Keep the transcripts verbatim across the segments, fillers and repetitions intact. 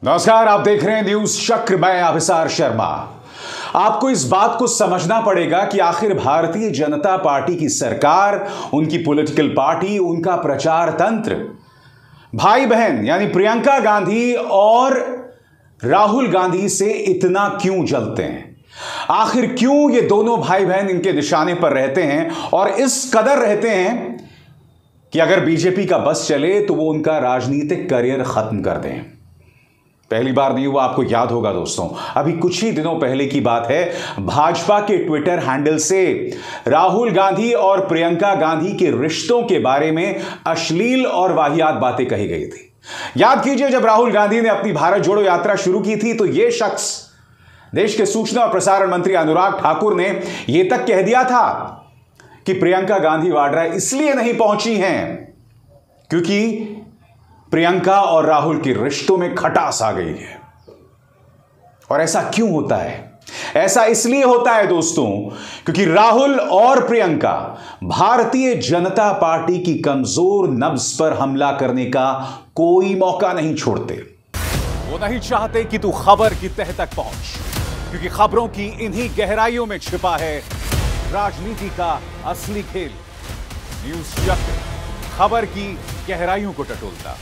नमस्कार, आप देख रहे हैं न्यूज चक्र। मैं अभिसार शर्मा। आपको इस बात को समझना पड़ेगा कि आखिर भारतीय जनता पार्टी की सरकार, उनकी पॉलिटिकल पार्टी, उनका प्रचार तंत्र भाई बहन यानी प्रियंका गांधी और राहुल गांधी से इतना क्यों जलते हैं। आखिर क्यों ये दोनों भाई बहन इनके निशाने पर रहते हैं और इस कदर रहते हैं कि अगर बीजेपी का बस चले तो वो उनका राजनीतिक करियर खत्म कर दें। पहली बार नहीं हुआ, आपको याद होगा दोस्तों, अभी कुछ ही दिनों पहले की बात है, भाजपा के ट्विटर हैंडल से राहुल गांधी और प्रियंका गांधी के रिश्तों के बारे में अश्लील और वाहियात बातें कही गई थी। याद कीजिए, जब राहुल गांधी ने अपनी भारत जोड़ो यात्रा शुरू की थी तो यह शख्स, देश के सूचना और प्रसारण मंत्री अनुराग ठाकुर ने यह तक कह दिया था कि प्रियंका गांधी वाड्रा इसलिए नहीं पहुंची हैं क्योंकि प्रियंका और राहुल के रिश्तों में खटास आ गई है। और ऐसा क्यों होता है? ऐसा इसलिए होता है दोस्तों क्योंकि राहुल और प्रियंका भारतीय जनता पार्टी की कमजोर नब्ज पर हमला करने का कोई मौका नहीं छोड़ते। वो नहीं चाहते कि तू खबर की तह तक पहुंच, क्योंकि खबरों की इन्हीं गहराइयों में छिपा है राजनीति का असली खेल। न्यूज चक्र खबर की गहराइयों को टटोलता।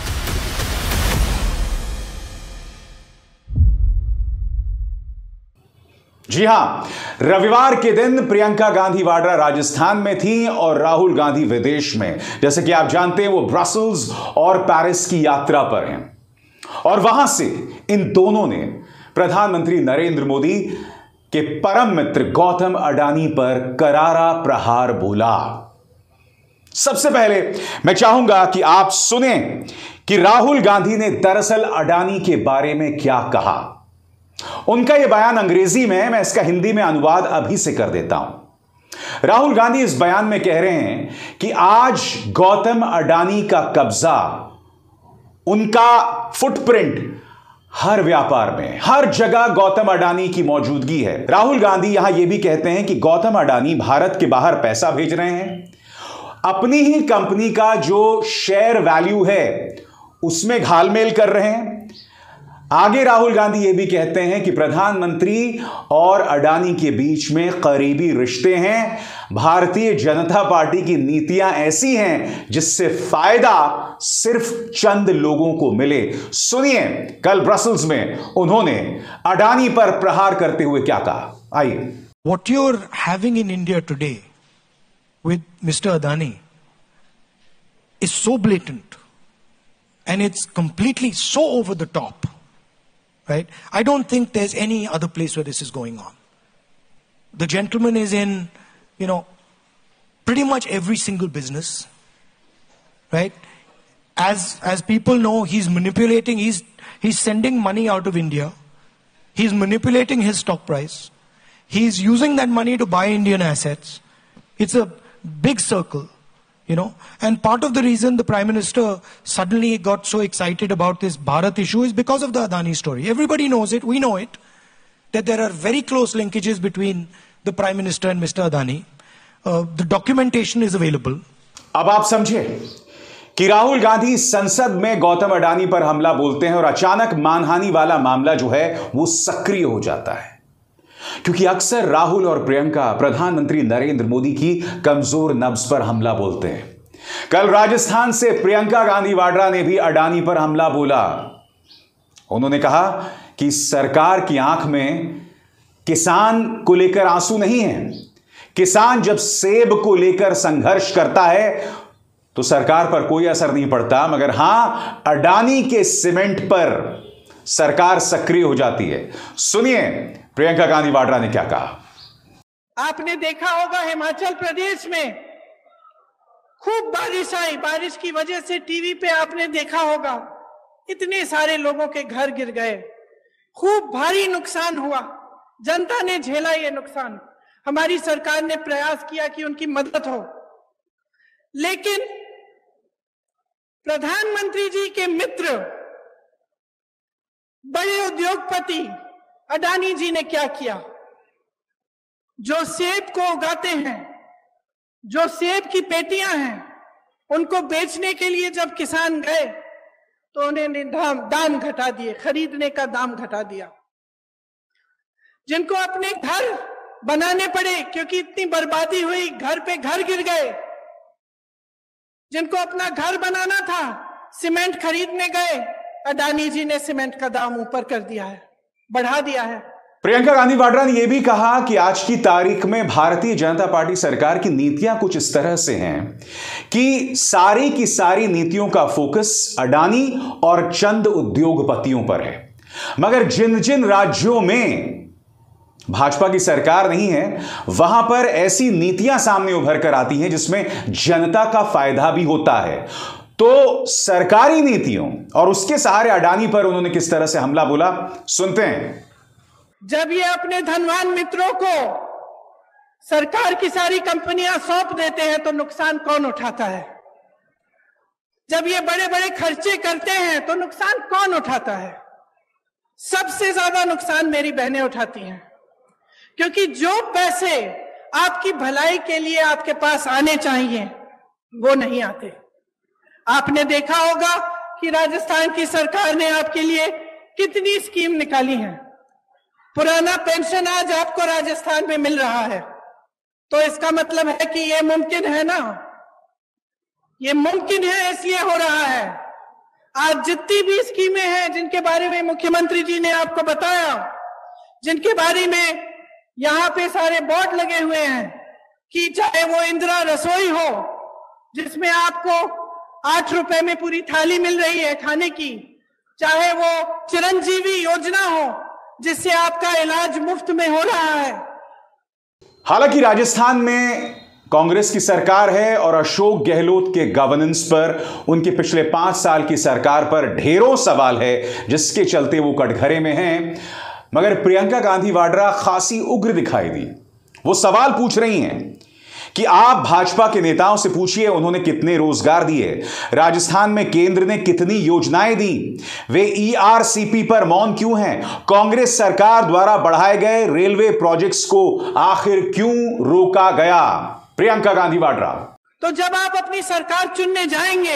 जी हां, रविवार के दिन प्रियंका गांधी वाड्रा राजस्थान में थी और राहुल गांधी विदेश में। जैसे कि आप जानते हैं, वो ब्रसल्स और पेरिस की यात्रा पर हैं और वहां से इन दोनों ने प्रधानमंत्री नरेंद्र मोदी के परम मित्र गौतम अडानी पर करारा प्रहार बोला। सबसे पहले मैं चाहूंगा कि आप सुने कि राहुल गांधी ने दरअसल अडानी के बारे में क्या कहा। उनका यह बयान अंग्रेजी में है, मैं इसका हिंदी में अनुवाद अभी से कर देता हूं। राहुल गांधी इस बयान में कह रहे हैं कि आज गौतम अडानी का कब्जा, उनका फुटप्रिंट हर व्यापार में, हर जगह गौतम अडानी की मौजूदगी है। राहुल गांधी यहां यह भी कहते हैं कि गौतम अडानी भारत के बाहर पैसा भेज रहे हैं, अपनी ही कंपनी का जो शेयर वैल्यू है उसमें घालमेल कर रहे हैं। आगे राहुल गांधी यह भी कहते हैं कि प्रधानमंत्री और अडानी के बीच में करीबी रिश्ते हैं। भारतीय जनता पार्टी की नीतियां ऐसी हैं जिससे फायदा सिर्फ चंद लोगों को मिले। सुनिए कल ब्रसल्स में उन्होंने अडानी पर प्रहार करते हुए क्या कहा, आइए। What you're having in India today with Mister Adani is so blatant and it's completely so over the top. Right? I don't think there's any other place where this is going on. The gentleman is in, you know, pretty much every single business. Right? As, as people know, he's manipulating, he's, he's sending money out of India. He's manipulating his stock price. He's using that money to buy Indian assets. It's a big circle. You know, and part of the reason the Prime Minister suddenly got so excited about this Bharat issue is because of the Adani story. Everybody knows it, we know it, that there are very close linkages between the Prime Minister and Mister Adani. Uh, the documentation is available. अब आप समझे कि राहुल गांधी संसद में गौतम अडानी पर हमला बोलते हैं और अचानक मानहानि वाला मामला जो है वो सक्रिय हो जाता है, क्योंकि अक्सर राहुल और प्रियंका प्रधानमंत्री नरेंद्र मोदी की कमजोर नब्ज पर हमला बोलते हैं। कल राजस्थान से प्रियंका गांधी वाड्रा ने भी अडानी पर हमला बोला। उन्होंने कहा कि सरकार की आंख में किसान को लेकर आंसू नहीं है। किसान जब सेब को लेकर संघर्ष करता है तो सरकार पर कोई असर नहीं पड़ता, मगर हां, अडानी के सीमेंट पर सरकार सक्रिय हो जाती है। सुनिए प्रियंका गांधी वाड्रा ने क्या कहा। आपने देखा होगा हिमाचल प्रदेश में खूब बारिश आई, बारिश की वजह से टीवी पे आपने देखा होगा इतने सारे लोगों के घर गिर गए, खूब भारी नुकसान हुआ, जनता ने झेला ये नुकसान। हमारी सरकार ने प्रयास किया कि उनकी मदद हो, लेकिन प्रधानमंत्री जी के मित्र बड़े उद्योगपति अडानी जी ने क्या किया? जो सेब को उगाते हैं, जो सेब की पेटियां हैं, उनको बेचने के लिए जब किसान गए तो उन्होंने दाम दाम घटा दिए, खरीदने का दाम घटा दिया। जिनको अपने घर बनाने पड़े क्योंकि इतनी बर्बादी हुई, घर पे घर गिर गए, जिनको अपना घर बनाना था सीमेंट खरीदने गए, अडानी जी ने सीमेंट का दाम ऊपर कर दिया है, बढ़ा दिया है। प्रियंका गांधी वाड्रा ने यह भी कहा कि आज की तारीख में भारतीय जनता पार्टी सरकार की नीतियां कुछ इस तरह से हैं कि सारी की सारी नीतियों का फोकस अडानी और चंद उद्योगपतियों पर है, मगर जिन जिन राज्यों में भाजपा की सरकार नहीं है वहां पर ऐसी नीतियां सामने उभर कर आती हैं जिसमें जनता का फायदा भी होता है। तो सरकारी नीतियों और उसके सहारे अडानी पर उन्होंने किस तरह से हमला बोला, सुनते हैं। जब ये अपने धनवान मित्रों को सरकार की सारी कंपनियां सौंप देते हैं तो नुकसान कौन उठाता है? जब ये बड़े बड़े खर्चे करते हैं तो नुकसान कौन उठाता है? सबसे ज्यादा नुकसान मेरी बहनें उठाती हैं, क्योंकि जो पैसे आपकी भलाई के लिए आपके पास आने चाहिए वो नहीं आते। आपने देखा होगा कि राजस्थान की सरकार ने आपके लिए कितनी स्कीम निकाली है। पुराना पेंशन आज आपको राजस्थान में मिल रहा है, तो इसका मतलब है कि ये मुमकिन है ना, ये मुमकिन है इसलिए हो रहा है। आज जितनी भी स्कीमें हैं जिनके बारे में मुख्यमंत्री जी ने आपको बताया, जिनके बारे में यहां पे सारे बोर्ड लगे हुए हैं, कि चाहे वो इंदिरा रसोई हो जिसमें आपको आठ रुपए में पूरी थाली मिल रही है खाने की, चाहे वो चिरंजीवी योजना हो जिससे आपका इलाज मुफ्त में हो रहा है। हालांकि राजस्थान में कांग्रेस की सरकार है और अशोक गहलोत के गवर्नेंस पर, उनके पिछले पांच साल की सरकार पर ढेरों सवाल है जिसके चलते वो कटघरे में हैं। मगर प्रियंका गांधी वाड्रा खासी उग्र दिखाई दी। वो सवाल पूछ रही हैं कि आप भाजपा के नेताओं से पूछिए उन्होंने कितने रोजगार दिए, राजस्थान में केंद्र ने कितनी योजनाएं दी, वे ईआरसीपी पर मौन क्यों हैं, कांग्रेस सरकार द्वारा बढ़ाए गए रेलवे प्रोजेक्ट्स को आखिर क्यों रोका गया। प्रियंका गांधी वाड्रा, तो जब आप अपनी सरकार चुनने जाएंगे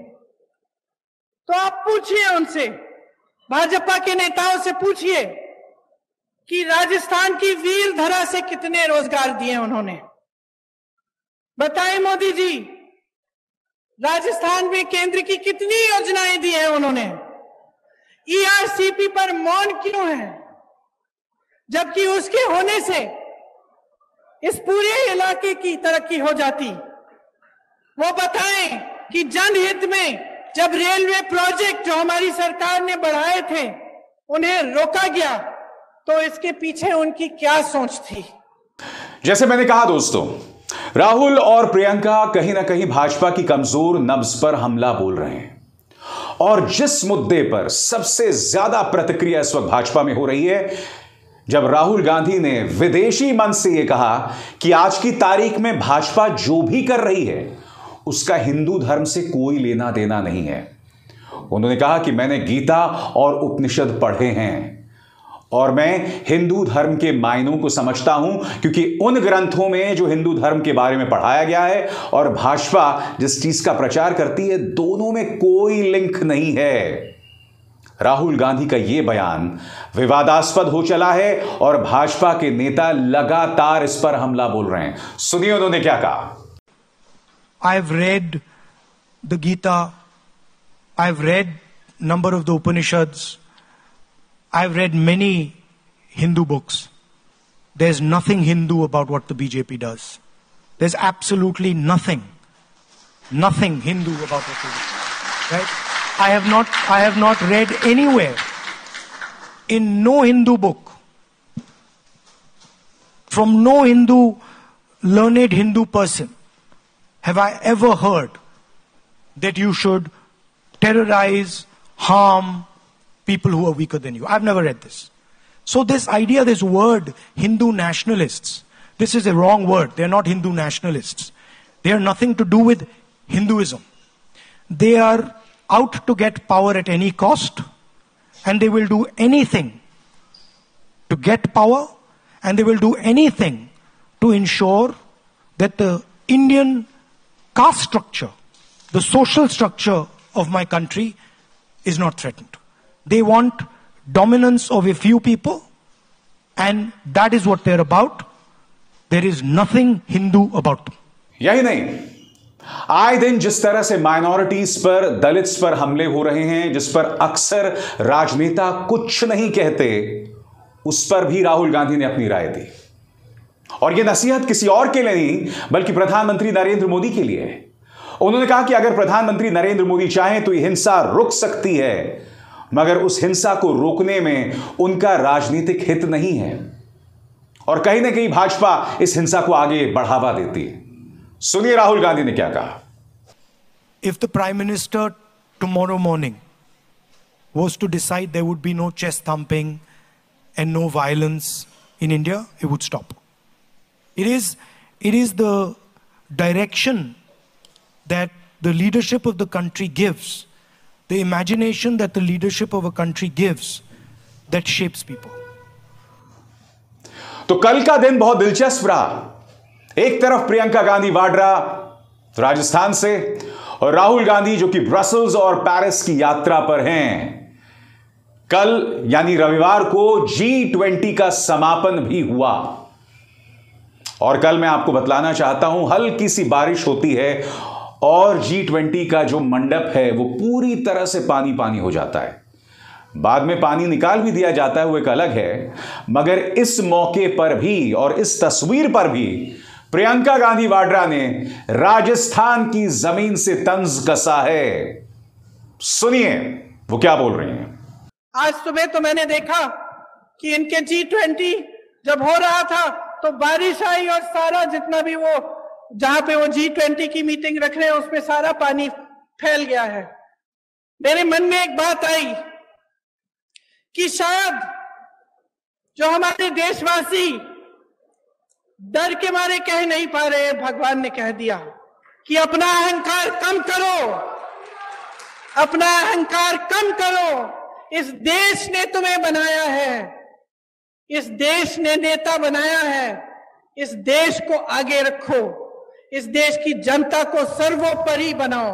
तो आप पूछिए उनसे, भाजपा के नेताओं से पूछिए कि राजस्थान की वीर धरा से कितने रोजगार दिए उन्होंने। बताएं मोदी जी, राजस्थान में केंद्र की कितनी योजनाएं दी हैं उन्होंने। ईआरसीपी पर मौन क्यों है, जबकि उसके होने से इस पूरे इलाके की तरक्की हो जाती। वो बताएं कि जनहित में जब रेलवे प्रोजेक्ट जो हमारी सरकार ने बढ़ाए थे उन्हें रोका गया तो इसके पीछे उनकी क्या सोच थी। जैसे मैंने कहा दोस्तों, राहुल और प्रियंका कहीं ना कहीं भाजपा की कमजोर नब्ज पर हमला बोल रहे हैं, और जिस मुद्दे पर सबसे ज्यादा प्रतिक्रिया इस वक्त भाजपा में हो रही है, जब राहुल गांधी ने विदेशी मंच से यह कहा कि आज की तारीख में भाजपा जो भी कर रही है उसका हिंदू धर्म से कोई लेना देना नहीं है। उन्होंने कहा कि मैंने गीता और उपनिषद पढ़े हैं और मैं हिंदू धर्म के मायनों को समझता हूं, क्योंकि उन ग्रंथों में जो हिंदू धर्म के बारे में पढ़ाया गया है और भाजपा जिस चीज का प्रचार करती है, दोनों में कोई लिंक नहीं है। राहुल गांधी का यह बयान विवादास्पद हो चला है और भाजपा के नेता लगातार इस पर हमला बोल रहे हैं। सुनिए उन्होंने क्या कहा। I've read the Gita, I've read number of the Upanishads, I've read many Hindu books. There's nothing Hindu about what the B J P does. There's absolutely nothing, nothing Hindu about what they do. Right? I have not, I have not read anywhere in no Hindu book, from no Hindu, learned Hindu person, have I ever heard that you should terrorize, harm people who are weaker than you. I've never read this. So this idea, this word, Hindu nationalists, this is a wrong word. They're not Hindu nationalists. They are nothing to do with Hinduism. They are out to get power at any cost, and they will do anything to get power, and they will do anything to ensure that the Indian caste structure, the social structure of my country is not threatened. They want dominance of a few people, and that is what they're about. There is nothing Hindu about them. यही नहीं, आए दिन जिस तरह से minorities पर, Dalits पर हमले हो रहे हैं, जिस पर अक्सर राजनेता कुछ नहीं कहते, उस पर भी राहुल गांधी ने अपनी राय दी। और यह नसीहत किसी और के लिए नहीं, बल्कि प्रधानमंत्री नरेंद्र मोदी के लिए है। उन्होंने कहा कि अगर प्रधानमंत्री नरेंद्र मोदी चाहें तो यह हिंसा रुक सकती है, मगर उस हिंसा को रोकने में उनका राजनीतिक हित नहीं है, और कहीं ना कहीं भाजपा इस हिंसा को आगे बढ़ावा देती है। सुनिए राहुल गांधी ने क्या कहा। If the Prime Minister tomorrow morning was to decide there would be no chest thumping and no violence in India, it would stop. It is, it is the direction that the leadership of the country gives, the imagination that the leadership of a country gives, that shapes people. तो कल का दिन बहुत दिलचस्प रहा। एक तरफ प्रियंका गांधी वाड्रा राजस्थान से, और राहुल गांधी जो कि ब्रसल्स और पेरिस की यात्रा पर हैं। कल यानी रविवार को जी ट्वेंटी का समापन भी हुआ, और कल मैं आपको बतलाना चाहता हूं, हल्की सी बारिश होती है और जी ट्वेंटी का जो मंडप है वो पूरी तरह से पानी पानी हो जाता है। बाद में पानी निकाल भी दिया जाता है, वो एक अलग है, मगर इस मौके पर भी और इस तस्वीर पर भी प्रियंका गांधी वाड्रा ने राजस्थान की जमीन से तंज कसा है। सुनिए वो क्या बोल रही हैं। आज सुबह तो मैंने देखा कि इनके जी ट्वेंटी जब हो रहा था तो बारिश आई और सारा जितना भी वो जहां पे वो जी ट्वेंटी की मीटिंग रख रहे हैं उसमें सारा पानी फैल गया है। मेरे मन में एक बात आई कि शायद जो हमारे देशवासी डर के मारे कह नहीं पा रहे, भगवान ने कह दिया कि अपना अहंकार कम करो, अपना अहंकार कम करो। इस देश ने तुम्हें बनाया है, इस देश ने नेता बनाया है, इस देश को आगे रखो, इस देश की जनता को सर्वोपरि बनाओ।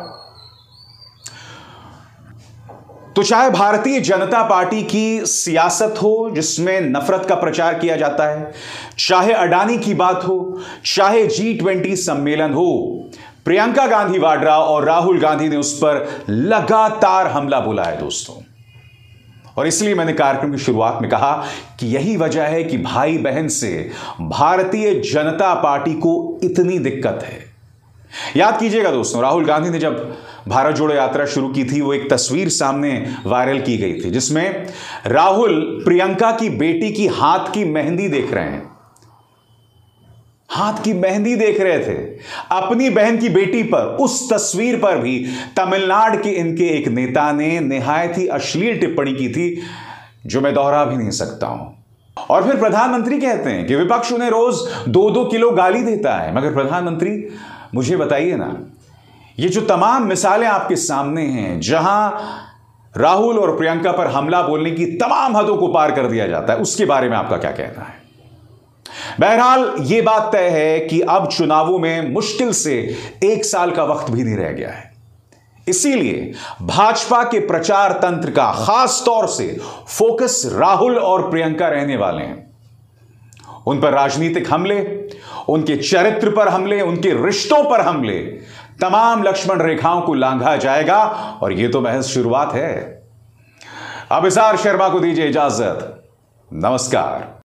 तो चाहे भारतीय जनता पार्टी की सियासत हो जिसमें नफरत का प्रचार किया जाता है, चाहे अडानी की बात हो, चाहे जी ट्वेंटी सम्मेलन हो, प्रियंका गांधी वाड्रा और राहुल गांधी ने उस पर लगातार हमला बोला है दोस्तों। और इसलिए मैंने कार्यक्रम की शुरुआत में कहा कि यही वजह है कि भाई बहन से भारतीय जनता पार्टी को इतनी दिक्कत है। याद कीजिएगा दोस्तों, राहुल गांधी ने जब भारत जोड़ो यात्रा शुरू की थी, वो एक तस्वीर सामने वायरल की गई थी जिसमें राहुल प्रियंका की बेटी की हाथ की मेहंदी देख रहे हैं, हाथ की मेहंदी देख रहे थे अपनी बहन की बेटी पर। उस तस्वीर पर भी तमिलनाडु के इनके एक नेता ने निहायत ही अश्लील टिप्पणी की थी, जो मैं दोहरा भी नहीं सकता हूं। और फिर प्रधानमंत्री कहते हैं कि विपक्ष उन्हें रोज दो दो किलो गाली देता है। मगर प्रधानमंत्री मुझे बताइए ना, ये जो तमाम मिसालें आपके सामने हैं जहां राहुल और प्रियंका पर हमला बोलने की तमाम हदों को पार कर दिया जाता है, उसके बारे में आपका क्या कहना है? बहरहाल यह बात तय है कि अब चुनावों में मुश्किल से एक साल का वक्त भी नहीं रह गया है। इसीलिए भाजपा के प्रचार तंत्र का खास तौर से फोकस राहुल और प्रियंका रहने वाले हैं। उन पर राजनीतिक हमले, उनके चरित्र पर हमले, उनके रिश्तों पर हमले, तमाम लक्ष्मण रेखाओं को लांघा जाएगा, और यह तो महज शुरुआत है। अब अभिसार शर्मा को दीजिए इजाजत। नमस्कार।